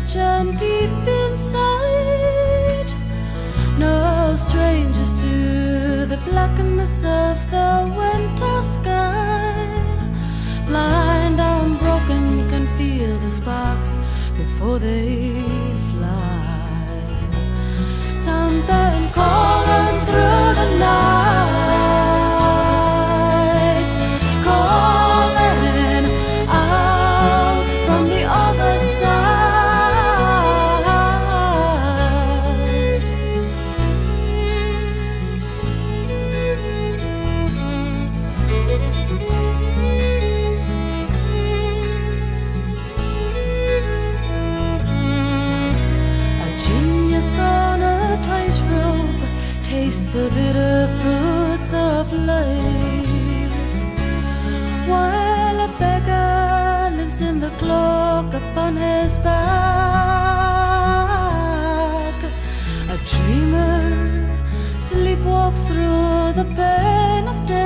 rich and deep inside, no strangers to the blackness of the winter sky. Blind and broken can feel the sparks before they fly. Something calling through the night, calling out from the other side. A genius on a tightrope tastes the bitter fruits of life, while a beggar lives in the cloak upon his back. A dreamer sleepwalks through the pain of death.